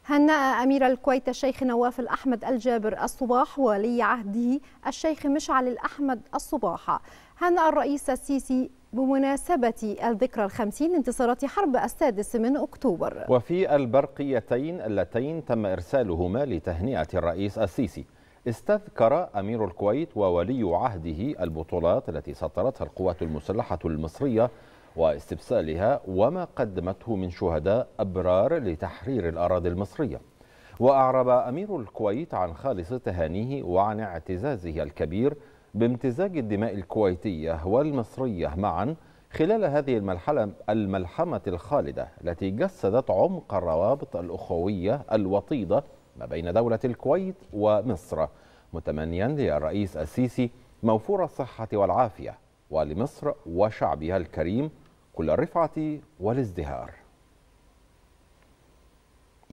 هنأ أمير الكويت الشيخ نواف الأحمد الجابر الصباح وولي عهده الشيخ مشعل الأحمد الصباح. هنأ الرئيس السيسي بمناسبة الذكرى 50 لانتصارات حرب 6 أكتوبر. وفي البرقيتين اللتين تم إرسالهما لتهنئة الرئيس السيسي، استذكر أمير الكويت وولي عهده البطولات التي سطرتها القوات المسلحة المصرية واستبسالها وما قدمته من شهداء أبرار لتحرير الأراضي المصرية. وأعرب أمير الكويت عن خالص تهانيه وعن اعتزازه الكبير بامتزاج الدماء الكويتية والمصرية معا خلال هذه الملحمة الخالدة التي جسدت عمق الروابط الأخوية الوطيدة ما بين دولة الكويت ومصر، متمنيا للرئيس السيسي موفور الصحة والعافية، ولمصر وشعبها الكريم كل الرفعة والازدهار.